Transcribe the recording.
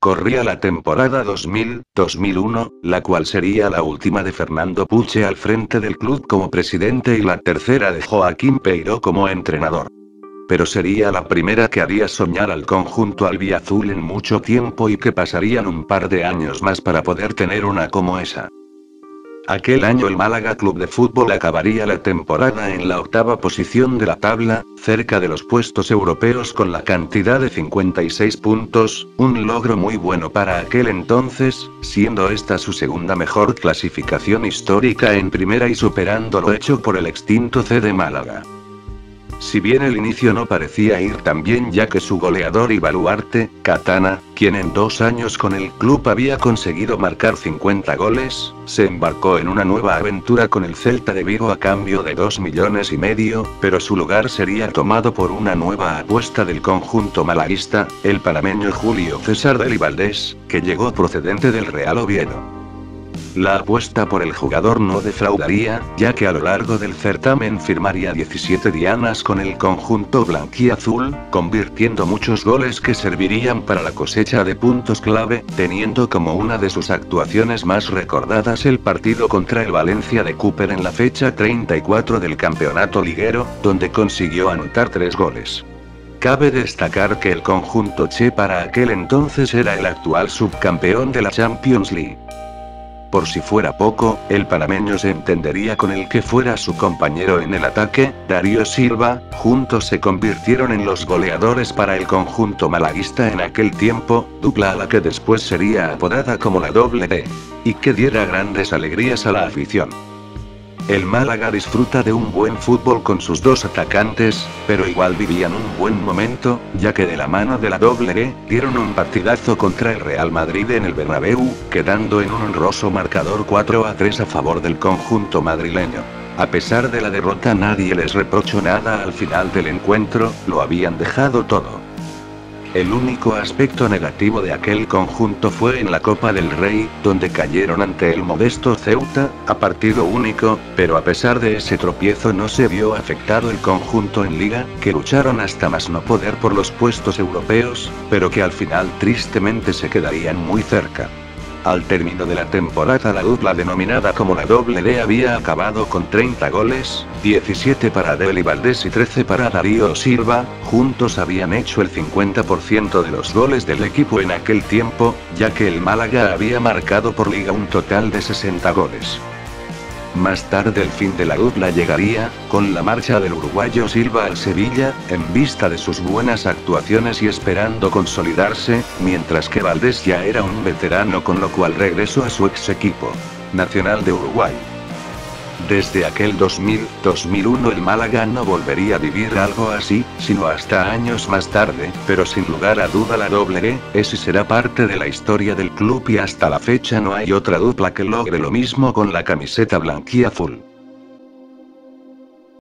Corría la temporada 2000-2001, la cual sería la última de Fernando Puche al frente del club como presidente y la tercera de Joaquín Peiró como entrenador. Pero sería la primera que haría soñar al conjunto albiazul en mucho tiempo y que pasarían un par de años más para poder tener una como esa. Aquel año el Málaga Club de Fútbol acabaría la temporada en la octava posición de la tabla, cerca de los puestos europeos con la cantidad de 56 puntos, un logro muy bueno para aquel entonces, siendo esta su segunda mejor clasificación histórica en primera y superando lo hecho por el extinto CD Málaga. Si bien el inicio no parecía ir tan bien ya que su goleador y baluarte, Katana, quien en 2 años con el club había conseguido marcar 50 goles, se embarcó en una nueva aventura con el Celta de Vigo a cambio de 2,5 millones, pero su lugar sería tomado por una nueva apuesta del conjunto malaguista, el panameño Julio César Deli Valdés, que llegó procedente del Real Oviedo. La apuesta por el jugador no defraudaría, ya que a lo largo del certamen firmaría 17 dianas con el conjunto blanquiazul, convirtiendo muchos goles que servirían para la cosecha de puntos clave, teniendo como una de sus actuaciones más recordadas el partido contra el Valencia de Cooper en la fecha 34 del campeonato liguero, donde consiguió anotar 3 goles. Cabe destacar que el conjunto Che para aquel entonces era el actual subcampeón de la Champions League. Por si fuera poco, el panameño se entendería con el que fuera su compañero en el ataque, Darío Silva, juntos se convirtieron en los goleadores para el conjunto malaguista en aquel tiempo, dupla a la que después sería apodada como la Doble D. Y que diera grandes alegrías a la afición. El Málaga disfruta de un buen fútbol con sus dos atacantes, pero igual vivían un buen momento, ya que de la mano de la Doble D, dieron un partidazo contra el Real Madrid en el Bernabéu, quedando en un honroso marcador 4-3 a favor del conjunto madrileño. A pesar de la derrota nadie les reprochó nada al final del encuentro, lo habían dejado todo. El único aspecto negativo de aquel conjunto fue en la Copa del Rey, donde cayeron ante el modesto Ceuta, a partido único, pero a pesar de ese tropiezo no se vio afectado el conjunto en Liga, que lucharon hasta más no poder por los puestos europeos, pero que al final tristemente se quedarían muy cerca. Al término de la temporada la dupla denominada como la Doble D había acabado con 30 goles, 17 para Deli Valdés y 13 para Darío Silva, juntos habían hecho el 50% de los goles del equipo en aquel tiempo, ya que el Málaga había marcado por liga un total de 60 goles. Más tarde el fin de la dupla llegaría, con la marcha del uruguayo Silva al Sevilla, en vista de sus buenas actuaciones y esperando consolidarse, mientras que Valdés ya era un veterano con lo cual regresó a su ex equipo, Nacional de Uruguay. Desde aquel 2000-2001 el Málaga no volvería a vivir algo así, sino hasta años más tarde, pero sin lugar a duda la Doble D, ese será parte de la historia del club y hasta la fecha no hay otra dupla que logre lo mismo con la camiseta blanquiazul.